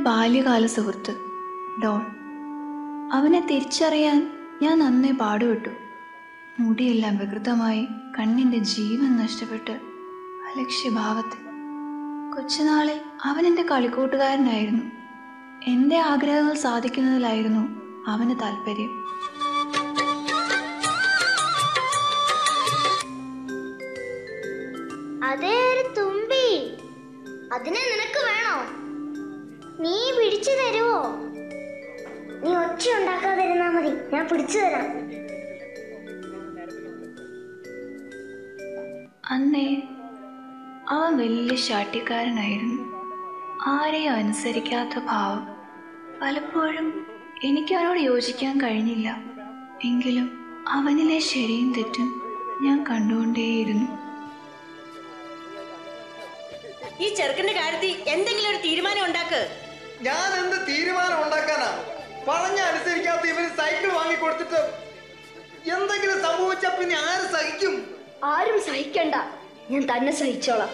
ബാല്യകാല സുഹൃത്ത് ഡോൺ. അവനെ തിരിച്ചറിയാൻ ഞാൻ നന്നേ പാടുപെട്ടു. മുടിയെല്ലാം വികൃതമായി, കണ്ണിൻ്റെ ജീവൻ നഷ്ടപ്പെട്ട് അലക്ഷ്യഭാവത്തിൽ. കൊച്ചുനാളിൽ അവൻ എൻ്റെ കളിക്കൂട്ടുകാരനായിരുന്നു. എൻ്റെ ആഗ്രഹങ്ങൾ സാധിക്കുന്നതിലായിരുന്നു അവന് താല്പര്യം. അതേ ഒരു തുമ്പി, അതിനെ നിനക്ക് വേണോ? നീ പിടിച്ചു തരുവോ? നീ ഒച്ച ഉണ്ടാക്കാതിരുന്നാ മതി, ഞാൻ പിടിച്ചു തരാം. അന്നേ അവൻ വലിയ ശാഠ്യക്കാരനായിരുന്നു. ആരെയും അനുസരിക്കാത്ത ഭാവം. പലപ്പോഴും എനിക്ക് അവനോട് യോജിക്കാൻ കഴിഞ്ഞില്ല. എങ്കിലും അവനിലെ ശരിയും തെറ്റും ഞാൻ കണ്ടുകൊണ്ടേയിരുന്നു. ഈ ചെറുക്കന്റെ കാര്യത്തിൽ എന്തെങ്കിലും ഒരു തീരുമാനം ഉണ്ടാക്ക്. ഞാൻ എന്ത് തീരുമാനം ഉണ്ടാക്കാനാ? പറഞ്ഞ അനുസരിക്കാത്ത ഇവന് സൈക്കിൾ വാങ്ങി കൊടുത്തിട്ട് എന്തെങ്കിലും സംഭവിച്ച പിന്നെ ആര് സഹിക്കും? ആരും സഹിക്കണ്ട, ഞാൻ തന്നെ സഹിച്ചോളാം.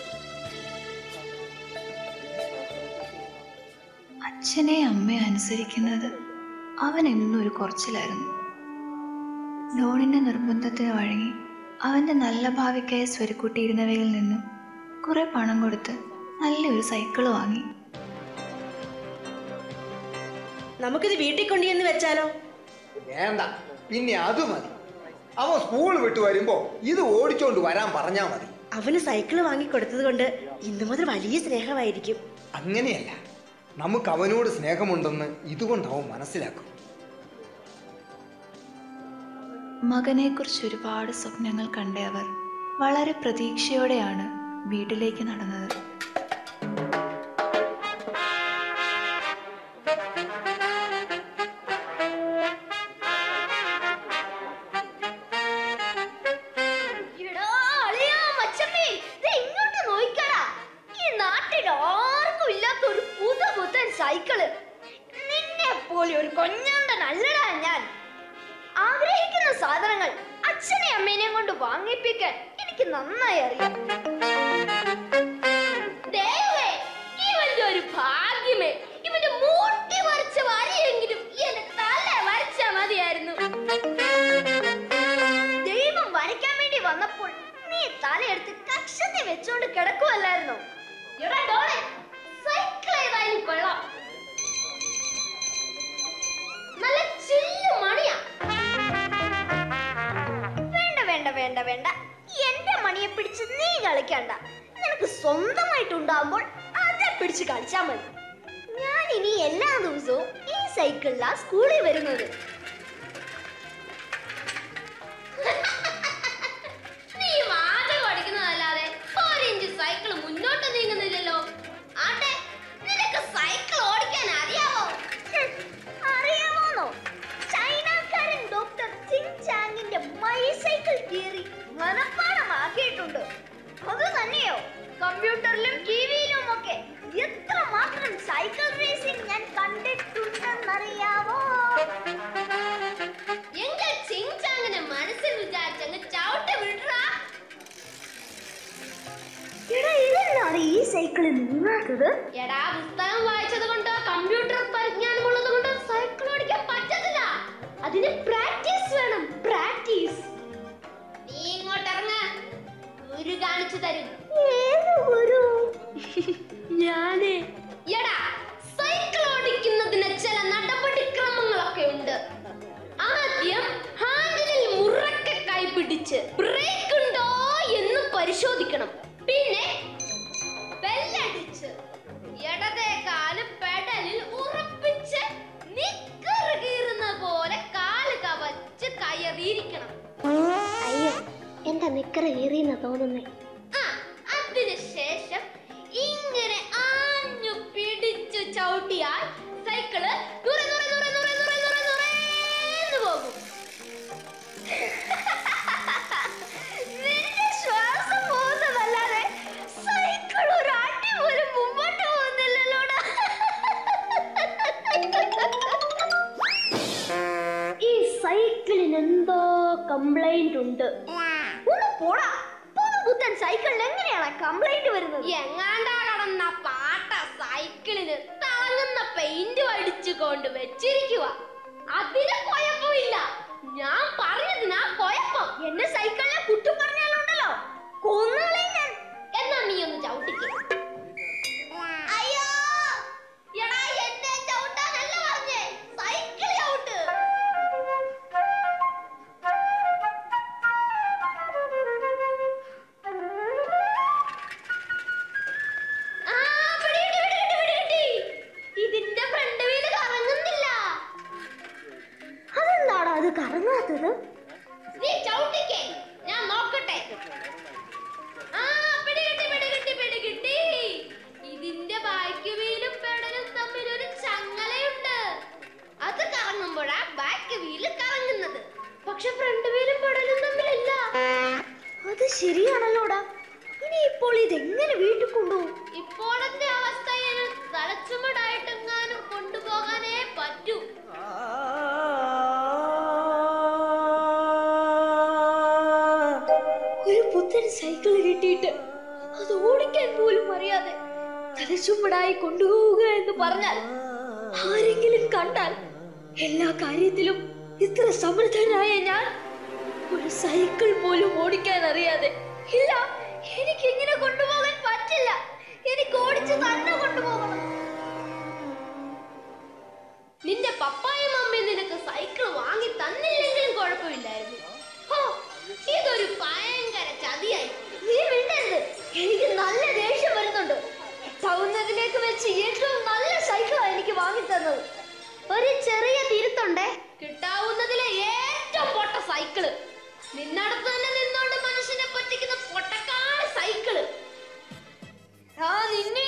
അച്ഛനെ അമ്മയെ അനുസരിക്കുന്നത് അവൻ എന്നൊരു കുറച്ചിലായിരുന്നു. ഡോണിന്റെ നിർബന്ധത്തിന് വഴങ്ങി അവന്റെ നല്ല ഭാവിക്കായി സ്വരുക്കൂട്ടിയിരുന്നവയിൽ നിന്നും കുറെ പണം കൊടുത്ത് നല്ലൊരു സൈക്കിള് വാങ്ങി. നമുക്കിത് വീട്ടിൽ കൊണ്ടുവന്ന് വെച്ചാലോ? വേണ്ട, പിന്നെ അത് മതി. അവൻ സ്കൂൾ വിട്ടു വരുമ്പോ ഇത് ഓടിച്ചോണ്ട് വരാൻ പറഞ്ഞാ മതി. അവന് സൈക്കിള് വാങ്ങി കൊടുത്തത് കൊണ്ട് ഇന്നു മുതൽ വലിയ സ്നേഹമായിരിക്കും. അങ്ങനെയല്ല, നമുക്ക് അവനോട് സ്നേഹമുണ്ടെന്ന് ഇതുകൊണ്ട് അവൻ മനസ്സിലാക്കും. മകനെക്കുറിച്ച് ഒരുപാട് സ്വപ്നങ്ങൾ കണ്ട അവർ വളരെ പ്രതീക്ഷയോടെയാണ് വീട്ടിലേക്ക് നടന്നത്. സൈക്കിള് നിന്നെ പോലെ ഒരു കൊഞ്ഞാണ്ടൻ അല്ലടാ ഞാൻ. ആഗ്രഹിക്കുന്ന സാധനങ്ങൾ അച്ഛനെയും അമ്മേനെയും കൊണ്ട് വാങ്ങിപ്പിക്കാൻ എനിക്ക് നന്നായി അറിയാം. ദൈവമേ, ഇവന്റെ ഒരു ഭാഗ്യമേ, ഇവന്റെ മൂട്ടി വരച്ച വരയെങ്കിലും എന്റെ തല വരച്ചാ മതിയായിരുന്നു. ദൈവം വരയ്ക്കാൻ വേണ്ടി വന്നപ്പോൾ നീ തലയെടുത്ത് കക്ഷത്തിൽ വെച്ചോണ്ട് കിടക്കുവല്ലായിരുന്നോ? എടാ ഡോളെ, സൈക്കിൾ ഏതായാലും കൊള്ളാം. നല്ല ചില്ലു മണിയാ. വേണ്ട വേണ്ട വേണ്ട വേണ്ട, എന്റെ മണിയെ പിടിച്ച് നീ കളിക്കണ്ട. നിനക്ക് സ്വന്തമായിട്ടുണ്ടാകുമ്പോൾ അതെ പിടിച്ച് കളിച്ചാ മതി. ഞാൻ ഇനി എല്ലാ ദിവസവും ഈ സൈക്കിളിലാ സ്കൂളിൽ വരുന്നത്. നീ വാചകം അടിക്കുന്നതല്ലാതെ ഒരു ഇഞ്ച് സൈക്കിൾ മുന്നോട്ട് നീങ്ങുന്നില്ലല്ലോ. ആട്ടെ, നിനക്ക് സൈക്കിൾ ഓടിക്കാൻ അറിയാവോ? അറിയാമോന്നോ? ചൈനക്കാരൻ ഡോക്ടർ ചിങ് ചാങ്ങിന്റെ മൈ സൈക്കിൾ തിയറി മനഃപ്പാഠമാക്കിയിട്ടുണ്ട്. അത് തന്നെയോ കമ്പ്യൂട്ടറിലും ടിവിയിലും ഒക്കെ എത്രമാത്രം സൈക്കിൾ റേസിംഗ് ഞാൻ കണ്ടിട്ടുണ്ടെന്നറിയാവോ? എങ്കിൽ ചിങ് ചാങ്ങിനെ മനസ്സിൽ വിചാരിച്ചങ്ങ് ചവിട്ടി വിടറാ. എടാ, ഇതെന്താണ് ഈ സൈക്കിളിൽ നീങ്ങാത്തത്? എടാ, പുസ്തകം വായിച്ചത് കൊണ്ടോ കമ്പ്യൂട്ടർ പരിജ്ഞാനമുള്ളത് കൊണ്ടോ സൈക്കിൾ ഓടിക്കാൻ പറ്റത്തില്ല. അതിന് പ്രാക്ടീസ് വേണം, പ്രാക്ടീസ്. നീ ഇങ്ങോട്ട് ഇറങ്ങ, ഗുരു കാണിച്ചു തരും. ഏത് ഗുരു? ഞാനേ. എടാ, സൈക്കിൾ ഓടിക്കുന്നതിന് ചില നടപടിക്രമങ്ങളൊക്കെ ഉണ്ട്. ആദ്യം ഹാൻഡിലിൽ മുറക്കെ കൈ പിടിച്ച് ബ്രേക്ക് ഉണ്ടോ എന്ന് പരിശോധിക്കണം. പിന്നെ ബെല്ലടിച്ച് ഇടതേ കാല് പെഡലിൽ ഉറപ്പിച്ച് നിക്കർ കീറുന്ന പോലെ കാല് കവച്ച് കയറിയിരിക്കണം. അയ്യോ, എന്റെ നിക്കർ കീറിയെന്ന് തോന്നുന്നേ. അതിനുശേഷം ഇങ്ങനെ ആഞ്ഞു പിടിച്ചു ചവിട്ടിയാൽ സൈക്കിള് ദൂരെ ദൂരെ ദൂരെ ദൂരെ ദൂരെ ദൂരെ ദൂരെന്ന് പോകും. നിന്റെ ശ്വാസം പോകുന്നതല്ലാതെ സൈക്കിൾ ഒരു അടി പോലും മുമ്പോട്ട് പോകുന്നില്ലല്ലോടാ. ഈ സൈക്കിളിന് എന്തോ കംപ്ലൈന്റ് ഉണ്ട്. ഒന്ന് പോടാ. പുതുപുത്തൻ സൈക്കിളിന് എങ്ങനെയാണ് കംപ്ലൈന്റ് വരുന്നത്? എങ്ങാണ്ടാ കടന്ന പാട്ട സൈക്കിളിന് തളങ്ങുന്ന പെയിന്റ് അടിച്ചു കൊണ്ട് വെച്ചിരിക്കുക. അതിന് കുഴപ്പമില്ല. ഞാൻ പറഞ്ഞതിനാ കുഴപ്പം. എന്റെ സൈക്കിളിനെ കുറ്റം പറഞ്ഞാലുണ്ടല്ലോ കൊന്നുകളെ ഞാൻ. എന്നാ നീ ഒന്ന് ചവിട്ടിക്ക്. അയ്യോ എടാ, എന്നെ ചവിട്ടാനല്ല പറഞ്ഞേ, സൈക്കിൾ ചവിട്ട്. ഇതിന്റെ ഫ്രണ്ട് വീല് കറങ്ങുന്നില്ല. അതെന്താടാ അത് കറങ്ങാത്തത്? നീ ചവിട്ടിക്കേ, ഞാൻ നോക്കട്ടെ. പിടികിട്ടി. ഇതിന്റെ ബാക്ക് വീലും പെഡലും തമ്മിൽ ഒരു ചങ്ങലയുണ്ട്. അത് കറങ്ങുമ്പോഴാ ബാക്ക് വീല് കറങ്ങുന്നത്. പക്ഷെ ഫ്രണ്ട് വീലും പെഡലും തമ്മിലല്ല. അത് ശരിയാണല്ലോടാ. ഇനി ഇപ്പോൾ ഇതെങ്ങനെ വീട്ടിൽ കൊണ്ടുപോകും? ഇപ്പോഴത്തെ അവസ്ഥയിൽ തലച്ചുമടായിട്ടെങ്ങാനും കൊണ്ടുപോകാനേ പറ്റൂ. ഒരു പുത്തൻ സൈക്കിൾ കിട്ടിയിട്ട് അത് ഓടിക്കാൻ പോലും അറിയാതെ തലച്ചുമടായി കൊണ്ടുപോവുക എന്ന് പറഞ്ഞാൽ ആരെങ്കിലും കണ്ടാൽ, എല്ലാ കാര്യത്തിലും ഇത്ര സമർത്ഥനായ ഞാൻ ഒരു സൈക്കിൾ പോലും ഓടിക്കാൻ അറിയാതെ, ഇല്ല, എനിക്ക് ഇങ്ങനെ കൊണ്ടുപോകാൻ പറ്റില്ല. എനിക്ക് ഓടിച്ച് തന്നെ കൊണ്ടുപോകണം. നിന്റെ പപ്പായും അമ്മയും നിനക്ക് സൈക്കിൾ വാങ്ങി തന്നില്ലെങ്കിലും കുഴപ്പമില്ലായിരുന്നു. ഇതൊരു ഭയങ്കര ചതിയായി. നീ മിണ്ടരുത്. എനിക്ക് നല്ല ദേഷ്യം വരുന്നുണ്ട്. കിട്ടാവുന്നതിലേക്ക് വെച്ച് ഏറ്റവും നല്ല സൈക്കിളാണ് എനിക്ക് വാങ്ങി തന്നത്. ഒരു ചെറിയ തിരുത്തുണ്ടേ, കിട്ടാവുന്നതിലെ ഏറ്റവും പൊട്ട സൈക്കിള്. നിന്നടുത്ത് തന്നെ നിന്നോണ്ട് മനുഷ്യനെ പറ്റിക്കുന്ന പൊട്ടക്കാട് സൈക്കിള്. നിന്നെ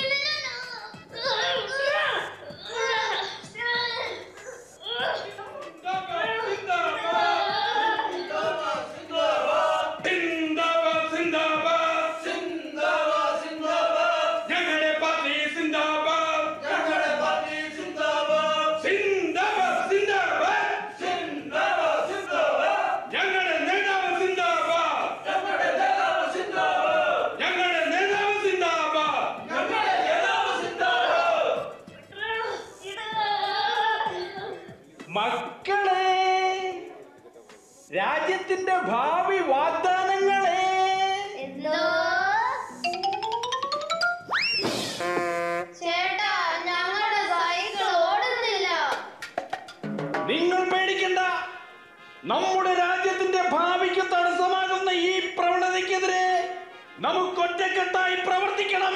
മക്കളെ, രാജ്യത്തിന്റെ ഭാവി വാഗ്ദാനങ്ങളെ. ചേട്ടാ, ഞങ്ങളുടെ സൈക്കിൾ ഓടുന്നില്ല. നിങ്ങൾ പേടിക്കണ്ട. നമ്മുടെ രാജ്യത്തിന്റെ ഭാവിക്ക് തടസ്സമാകുന്ന ഈ പ്രവണതയ്ക്കെതിരെ നമുക്ക് ഒറ്റക്കെട്ടായി പ്രവർത്തിക്കണം.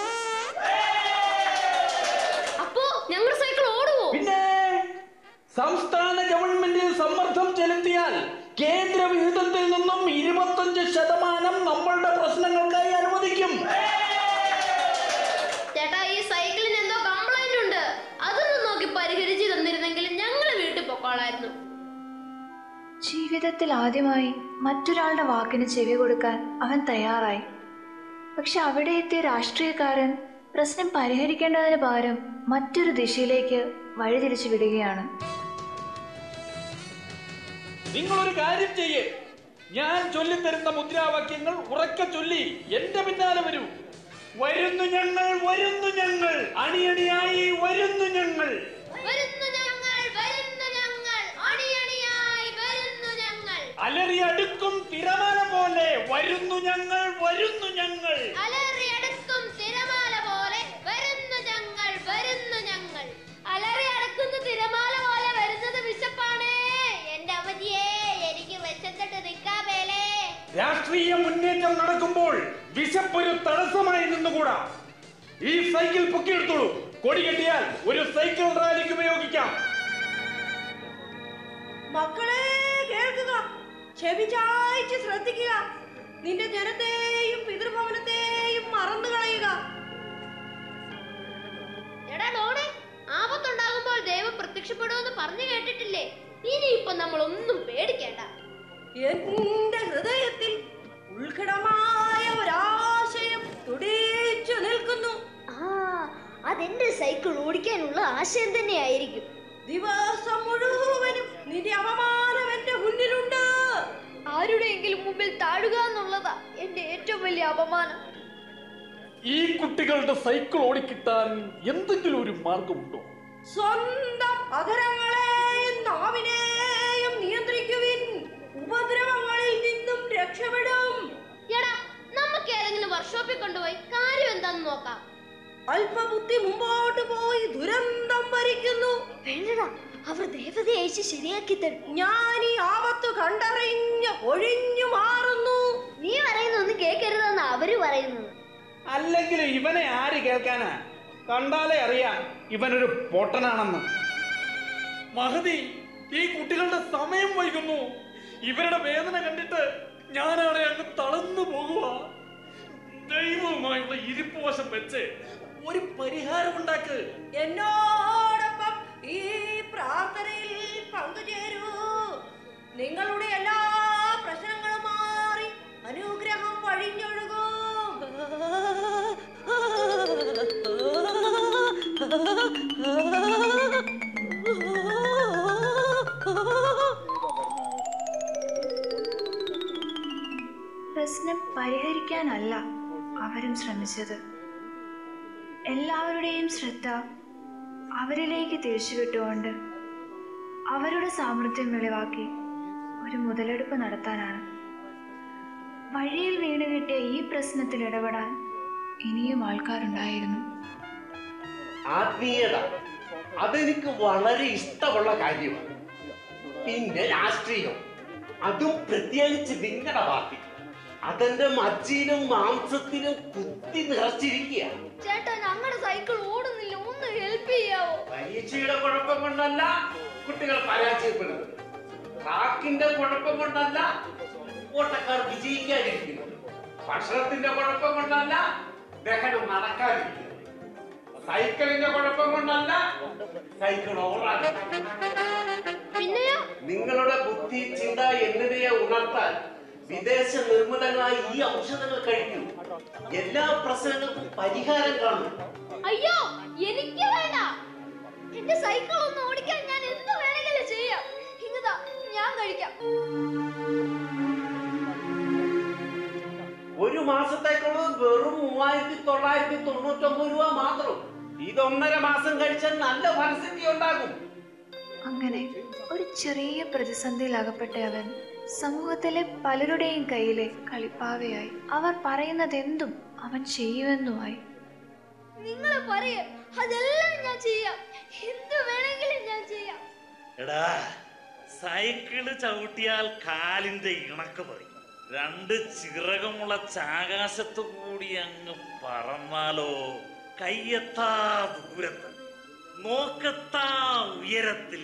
അപ്പോ ഞങ്ങളുടെ സൈക്കിൾ ഓടുവോ? പിന്നെ സംസ്ഥാന ഗവൺമെന്റിൽ സമ്മർദ്ദം ചെലുത്തിയാൽ കേന്ദ്ര വിഹിതത്തിൽ നിന്നും 25% നമ്മളുടെ പ്രശ്നങ്ങൾക്കായി അനുവദിക്കും. ചേട്ടാ, ഈ സൈക്കിളിന് എന്തോ കംപ്ലൈന്റ് ഉണ്ട്. അതൊന്നും നോക്കി പരിഹരിച്ചു തന്നിരുന്നെങ്കിൽ ഞങ്ങൾ വീട്ടിൽ പൊക്കോളായിരുന്നു. ജീവിതത്തിൽ ആദ്യമായി മറ്റൊരാളുടെ വാക്കിന് ചെവി കൊടുക്കാൻ അവൻ തയ്യാറായി. പക്ഷെ അവിടെ എത്തിയ രാഷ്ട്രീയക്കാരൻ പ്രശ്നം പരിഹരിക്കേണ്ടതിന് പകരം മറ്റൊരു ദിശയിലേക്ക് വഴിതിരിച്ചു വിടുകയാണ്. നിങ്ങളൊരു കാര്യം ചെയ്യേ, ഞാൻ ചൊല്ലിത്തരുന്ന മുദ്രാവാക്യങ്ങൾ ഉറക്കെ ചൊല്ലി എന്റെ പിന്നാലെ വരൂ. വരുന്നു ഞങ്ങൾ, വരുന്നു ഞങ്ങൾ, അണിയണിയായി വരുന്നു ഞങ്ങൾ. അലറി അടുക്കും തിരമാല പോലെ വരുന്നു ഞങ്ങൾ, വരുന്നു ഞങ്ങൾ. അലറി അടുക്കും തിരമാല പോലെ വരുന്നു ഞങ്ങൾ, വരുന്നു ഞങ്ങൾ. അലറി അടുക്കുന്ന തിരമാല പോലെ വരുന്നത് വിശപ്പാണേ. എന്റെ അവധിയെ, എനിക്ക് വിശന്നിട്ട് നിൽക്കാമേലേ. രാഷ്ട്രീയ മുന്നേറ്റം നടക്കുമ്പോൾ വിശപ്പൊരു തടസ്സമായി നിന്നുകൂടാ. ഈ സൈക്കിൾ പൊക്കിയെടുത്തോളൂ. കൊടി കെട്ടിയാൽ ഒരു സൈക്കിൾ റാലിക്ക് ഉപയോഗിക്കാം. മക്കളെ കേൾക്കുക, ക്ഷമിച്ചായിട്ട് ശ്രദ്ധിക്കുക. നിന്റെ ജനത്തെയും പിതൃഭവനത്തെയും മറന്നു കളയുക. എടാ ഡോണെ, ആപത്തുണ്ടാകുമ്പോൾ ദൈവം പ്രത്യക്ഷപ്പെടുമെന്ന് പറഞ്ഞു കേട്ടിട്ടില്ലേ? ഇനിയിപ്പൊ നമ്മൾ ഒന്നും പേടിക്കേണ്ട. എന്റെ ഹൃദയത്തിൽ ഉത്കടമായ ഒരാശയം തുടിച്ചു നിൽക്കുന്നു. അതെന്റെ സൈക്കിൾ ഓടിക്കാനുള്ള ആശയം തന്നെയായിരിക്കും. ദിവസം മുഴുവനും നിന്റെ അപമാനം എന്റെ മുന്നിലുണ്ട്. ആരുടെയെങ്കിലും മുമ്പിൽ താഴുക എന്നുള്ളതാ എന്റെ ഏറ്റവും വലിയ അപമാനം. ഈ കുട്ടികളുടെ സൈക്കിൾ ഓടിക്കിട്ടാൻ എന്തെങ്കിലും ഒരു മാർഗമുണ്ടോ? സ്വന്തം അധരങ്ങളെയും നാവിനെയും നിയന്ത്രിക്കുവിൻ. ഉപദ്രവങ്ങളിൽ നിന്നും രക്ഷപ്പെടും. എടാ, നമുക്ക് ഏതെങ്കിലും വർക്ക്ഷോപ്പിൽ കൊണ്ടുപോയി കാര്യം എന്താന്ന് നോക്കാം. അല്പബുദ്ധി മുമ്പോട്ട് പോയി ദുരന്തം ഭരിക്കുന്നു. വേണ്ടടാ, അവർ ദേവതയെ അയച്ച് ശരിയാക്കി തരും. ഞാൻ ഈ ആപത്ത് കണ്ടറിഞ്ഞ് ഒഴിഞ്ഞു മാറുന്നു. നീ പറയുന്നൊന്നും കേൾക്കരുതെന്ന് അവര് പറയുന്നു. അല്ലെങ്കിൽ ഇവനെ ആര് കേൾക്കാനാ? കണ്ടാലേ അറിയാം ഇവനൊരു പൊട്ടനാണെന്ന്. മഹതി, ഈ കുട്ടികളുടെ സമയം വൈകുന്നു. ഇവരുടെ വേദന കണ്ടിട്ട് ഞാനാണ് അങ്ങ് തളർന്നു പോകുക. ദൈവവുമായുള്ള ഇരിപ്പ് വശം വെച്ച് ഒരു പരിഹാരം ഉണ്ടാക്ക്. എന്നോടൊപ്പം ഈ പ്രാർത്ഥനയിൽ പങ്കുചേരൂ. നിങ്ങളുടെ എല്ലാ പ്രശ്നങ്ങളും മാറി അനുഗ്രഹം വഴിഞ്ഞൊഴുകും. പ്രശ്നം പരിഹരിക്കാനല്ല അവരും ശ്രമിച്ചത്. എല്ലാവരുടെയും ശ്രദ്ധ അവരിലേക്ക് തിരിച്ചുവിട്ടുകൊണ്ട് അവരുടെ സാമർത്ഥ്യം വെളിവാക്കി ഒരു മുതലെടുപ്പ് നടത്താനാണ്. വഴിയിൽ വീണ് കിട്ടിയ ഈ പ്രശ്നത്തിൽ ഇടപെടാൻ ഇനിയും ആൾക്കാരുണ്ടായിരുന്നു. ആത്മീയത അതെനിക്ക് വളരെ ഇഷ്ടമുള്ള കാര്യമാണ്. പിന്നെ രാഷ്ട്രീയം, അതും പ്രത്യേകിച്ച് നിങ്ങളുടെ പാർട്ടി, അതെന്റെ മജ്ജിയിലും മാംസത്തിലും കുത്തി നിറച്ചിരിക്കുക. ചേട്ടാ, ഞങ്ങളുടെ സൈക്കിൾ ഓടുന്നില്ല, ഒന്ന് ഹെൽപ്പ് ചെയ്യാവോ? പരീക്ഷയുടെ കുഴപ്പം കൊണ്ടല്ല കുട്ടികൾ പരാജയപ്പെടുന്നത്, ട്രാക്കിന്റെ കുഴപ്പം കൊണ്ടല്ല ഓട്ടക്കാർ വിജയിക്കാതിരിക്കുന്നത്, ഭക്ഷണത്തിന്റെ കുഴപ്പം കൊണ്ടല്ല ദഹനം നടക്കാതിരിക്കുന്നത്, സൈക്കിളിന്റെ കുഴപ്പം കൊണ്ടല്ല സൈക്കിൾ ഓടാതിരിക്കുന്നത്. പിന്നെയോ? നിങ്ങളുടെ ബുദ്ധി, ചിന്ത എന്നിവയെ ഉണർത്താൻ വിദേശ നിർമ്മിതങ്ങളായ ഈ ഔഷധങ്ങൾ കഴിക്കൂ. എല്ലാ പ്രശ്നങ്ങൾക്കും പരിഹാരം കാണും. അയ്യോ, എനിക്ക് വേണ്ട. എന്റെ സൈക്കിൾ ഒന്ന് ഓടിക്കാൻ ഞാൻ എന്ത് വേണമെങ്കിലും ചെയ്യാം. ഇങ്ങതാ, ഞാൻ കഴിക്കാം. ഒരു മാസത്തേക്കുള്ളത് വെറും 3999 രൂപ മാത്രം. ഇത് 1.5 മാസം കഴിച്ചാൽ നല്ല ഫലസിദ്ധി ഉണ്ടാകും. അങ്ങനെ ഒരു ചെറിയ പ്രതിസന്ധിയിൽ അകപ്പെട്ട അവൻ സമൂഹത്തിലെ പലരുടെയും കയ്യിലെ കളിപ്പാവയായി. അവർ പറയുന്നതെന്തും അവൻ ചെയ്യുമെന്നുമായി. നിങ്ങൾ പറയേ, അതെല്ലാം ഞാൻ ചെയ്യാം. എന്ത് വേണമെങ്കിലും ഞാൻ ചെയ്യാം. എടാ, സൈക്കിള് ചവിട്ടിയാൽ കാലിന്റെ ഇണക്ക് പറയും. 2 ചിറകുമുള്ള ആകാശത്തു കൂടി അങ്ങ് പറന്നാലോ, കയ്യെത്താ ദൂരത്ത്, നോക്കത്താ ഉയരത്തിൽ.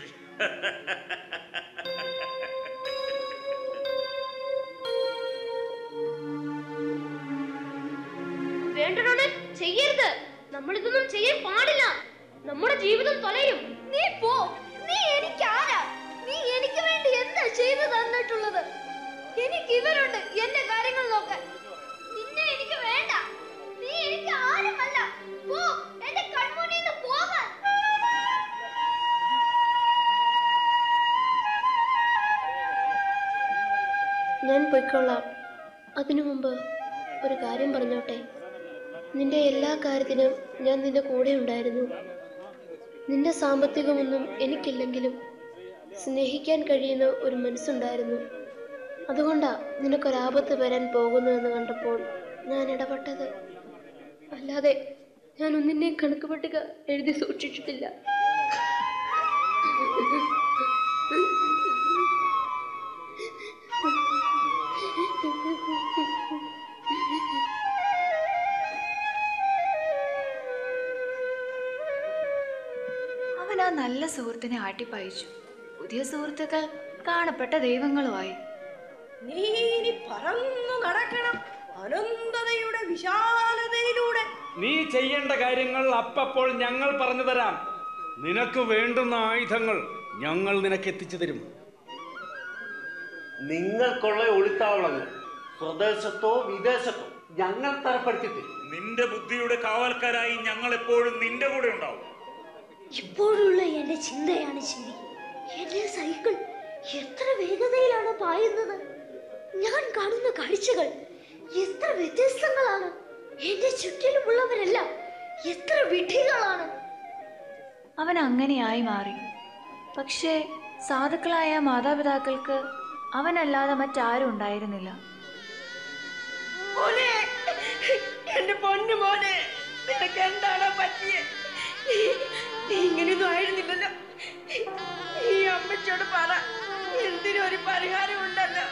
വേണ്ടടോടെ, ചെയ്യരുത്. നമ്മൾ ഇതൊന്നും ചെയ്യാൻ പാടില്ല. നമ്മുടെ ജീവിതം തൊലയും. നീ പോ. നീ എനിക്ക് ആരാ? നീ എനിക്ക് വേണ്ടി എന്താ ചെയ്തു തന്നിട്ടുള്ളത്? എനിക്ക് ഇവരുണ്ട് എന്റെ കാര്യങ്ങൾ നോക്കാൻ. നിന്നെ എനിക്ക് വേണ്ട. നീ എനിക്ക് ആരുമല്ല. പോ, എന്റെ കൺമുന്നിൽ നിന്ന് പോകാൻ. ഞാൻ പൊയ്ക്കൊള്ളാം. അതിനു മുമ്പ് ഒരു കാര്യം പറഞ്ഞോട്ടെ. നിന്റെ എല്ലാ കാര്യത്തിനും ഞാൻ നിന്റെ കൂടെ ഉണ്ടായിരുന്നു. നിന്റെ സാമ്പത്തികമൊന്നും എനിക്കില്ലെങ്കിലും സ്നേഹിക്കാൻ കഴിയുന്ന ഒരു മനസ്സുണ്ടായിരുന്നു. അതുകൊണ്ടാ നിനക്കൊരാപത്ത് വരാൻ പോകുന്നു എന്ന് കണ്ടപ്പോൾ ഞാൻ ഇടപെട്ടത്. അല്ലാതെ ഞാൻ ഒന്നിനെ കണക്ക് പട്ടിക എഴുതി സൂക്ഷിച്ചിട്ടില്ല. അവൻ ആ നല്ല സുഹൃത്തിനെ ആട്ടിപ്പായിച്ചു. പുതിയ സുഹൃത്തുക്കൾ കാണപ്പെട്ട ദൈവങ്ങളുമായി. നീ ഇനി പറന്നു നടക്കണം അനന്തതയുടെ വിശാലതയിലൂടെ. നീ ചെയ്യേണ്ട കാര്യങ്ങൾ അപ്പപ്പോൾ ഞങ്ങൾ പറഞ്ഞു തരാം. നിനക്ക് വേണ്ടുന്ന ആയുധങ്ങൾ ഞങ്ങൾ നിനക്ക് എത്തിച്ചു തരും. നിങ്ങൾക്കുള്ള ഒളിത്താവളങ്ങൾ സ്വദേശത്തോ വിദേശത്തോ ഞങ്ങൾ തരപ്പെടുത്തിട്ട് നിന്റെ ബുദ്ധിയുടെ കാവൽക്കാരായി ഞങ്ങൾ എപ്പോഴും നിന്റെ കൂടെ ഉണ്ടാവും. ഇപ്പോഴുള്ള എന്റെ ചിന്തയാണ് ശരി. എന്റെ സൈക്കിൾ എത്ര വേഗതയിലാണ് പായുന്നത്. ഞാൻ കാണുന്ന കാഴ്ചകൾ എത്ര വ്യത്യസ്തങ്ങളാണ്. എന്റെ ചുറ്റിലുമുള്ളവരെല്ലാം എത്ര വിഡ്ഢികളാണ്. അവൻ അങ്ങനെയായി മാറി. പക്ഷേ സാധുക്കളായ മാതാപിതാക്കൾക്ക് അവനല്ലാതെ മറ്റാരും ഉണ്ടായിരുന്നില്ല. മോനെ, എന്റെ പൊന്നു മോനെ, നിനക്ക് എന്താണോ പറ്റിയേ? നീ ഇങ്ങനെയൊന്നും ആയിരുന്നില്ലല്ലോ. ഈ അമ്മച്ചോട് പറ, എന്തിനും ഒരു പരിഹാരം ഉണ്ടല്ലോ.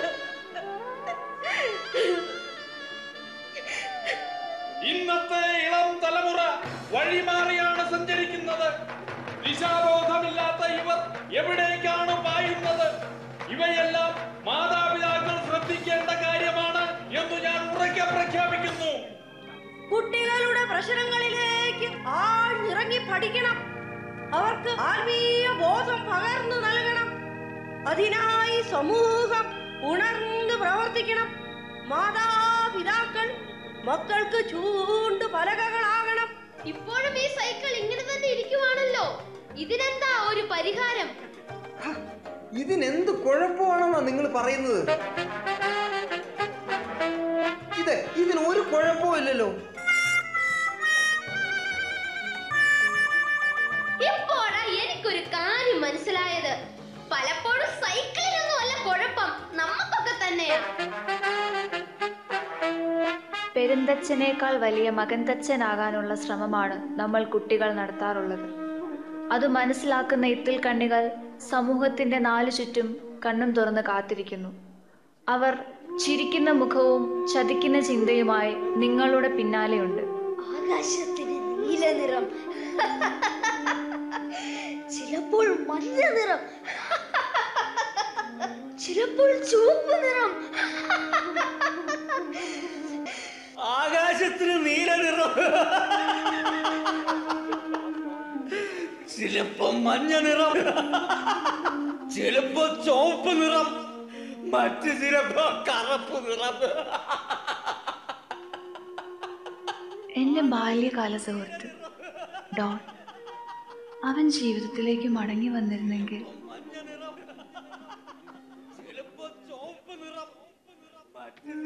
ഇന്നത്തെ ഇളം തലമുറ വഴിമാറിയാണ് സഞ്ചരിക്കുന്നത്. ദിശാബോധമില്ലാത്ത ഇവർ എവിടേക്കാണ് പായുന്നത്? ഇവയെല്ലാം മാതാപിതാക്കൾ ശ്രദ്ധിക്കേണ്ട കാര്യമാണ് എന്ന് ഞാൻ ഉറക്കെ പ്രഖ്യാപിക്കുന്നു. കുട്ടികളുടെ പ്രശ്നങ്ങളിലേക്ക് ആഴ്ന്നിറങ്ങി പഠിക്കണം. അവർക്ക് ആത്മീയ ബോധം പകർന്നു നൽകണം. അതിനായി സമൂഹം ഉണർന്ന് പ്രവർത്തിക്കണം. മാതാപിതാക്കൾ മക്കൾക്ക് ചൂണ്ടു പലകകളാകണം. ഇപ്പോഴും ഈ സൈക്കിൾ ഇങ്ങനെ തന്നെ ഇരിക്കുവാണല്ലോ. ഇതിനെന്താ ഒരു പരിഹാരം? ഇതിനെന്ത് കുഴപ്പമാണെന്നാ നിങ്ങൾ പറയുന്നത്? ഇതിന് ഒരു കുഴപ്പവും ഇല്ലല്ലോ. ഇപ്പോഴാ എനിക്കൊരു കാര്യം മനസ്സിലായത്. പലപ്പോഴും സൈക്കിളിനൊന്നും അല്ല കുഴപ്പം, നമുക്കൊക്കെ തന്നെയാ. പെരുന്തച്ഛനേക്കാൾ വലിയ മകന്തച്ഛനാകാനുള്ള ശ്രമമാണ് നമ്മൾ കുട്ടികൾ നടത്താറുള്ളത്. അത് മനസ്സിലാക്കുന്ന ഇത്തിൽ കണ്ണികൾ സമൂഹത്തിന്റെ 4 ചുറ്റും കണ്ണും തുറന്ന് കാത്തിരിക്കുന്നു. അവർ ചിരിക്കുന്ന മുഖവും ചതിക്കുന്ന ചിന്തയുമായി നിങ്ങളുടെ പിന്നാലെയുണ്ട്. ആകാശത്തിന് നീല നിറം, ചിലപ്പോൾ മഞ്ഞ നിറം, ചിലപ്പോൾ ചുവപ്പ് നിറം. ആകാശത്തിന് നീല നിറം, ചിലപ്പോ മഞ്ഞ നിറം, ചിലപ്പോ ചുവപ്പ് നിറം, മറ്റു ചിലപ്പോ കറുപ്പ് നിറം. എൻ്റെ ബാല്യകാല സുഹൃത്ത് ഡോൺ, അവൻ ജീവിതത്തിലേക്ക് മടങ്ങി വന്നിരുന്നെങ്കിൽ. ചിലപ്പോ ചുവപ്പ് നിറം, മറ്റു